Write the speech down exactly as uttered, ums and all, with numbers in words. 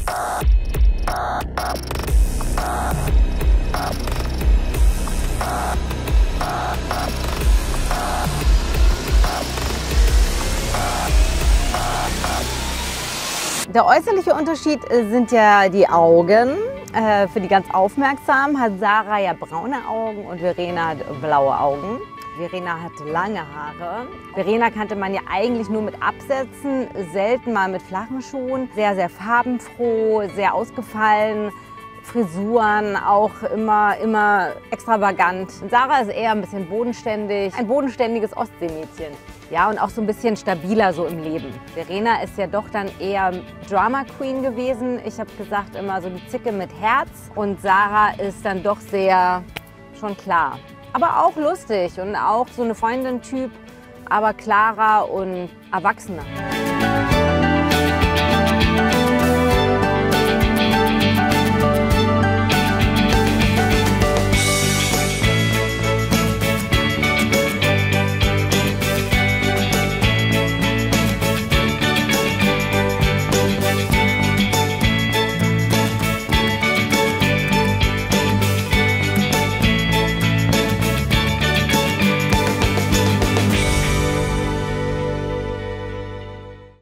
Der äußerliche Unterschied sind ja die Augen. Für die ganz Aufmerksamen hat Sarah ja braune Augen und Verena hat blaue Augen. Verena hat lange Haare. Verena kannte man ja eigentlich nur mit Absätzen, selten mal mit flachen Schuhen. Sehr, sehr farbenfroh, sehr ausgefallen. Frisuren auch immer, immer extravagant. Sarah ist eher ein bisschen bodenständig, ein bodenständiges Ostseemädchen. Ja, und auch so ein bisschen stabiler so im Leben. Verena ist ja doch dann eher Drama Queen gewesen. Ich habe gesagt immer so die Zicke mit Herz. Und Sarah ist dann doch sehr, schon klar. Aber auch lustig und auch so eine Freundin-Typ, aber klarer und erwachsener.